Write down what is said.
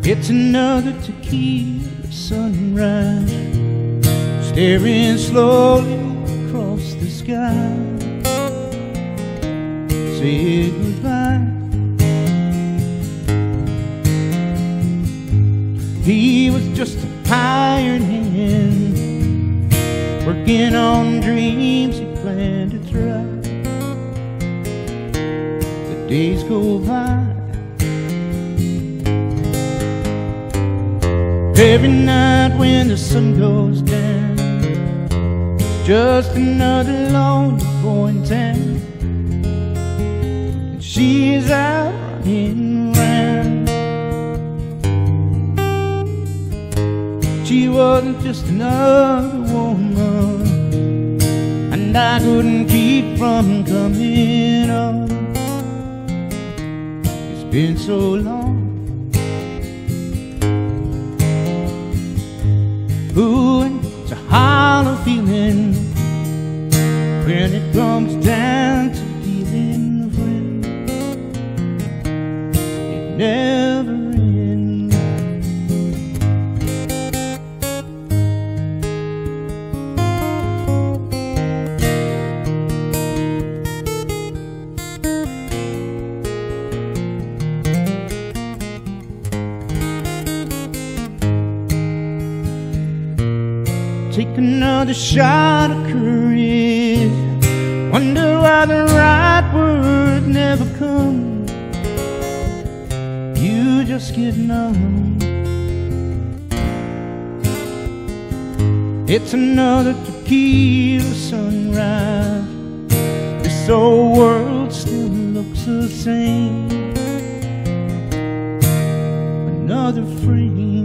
It's another tequila sunrise, staring slowly across the sky. Say goodbye. He was just a hired hand, working on dreams he planned to try. The days go by. Every night when the sun goes down, just another lonely boy in town, and she's out running around. She wasn't just another woman, and I couldn't keep from coming on. It's been so long. Ooh, and it's a hollow feeling when it comes down to dealing the wind. It never ends. Take another shot of courage, wonder why the right words never come. You just get numb. It's another tequila sunrise, this old world still looks the same. Another frame.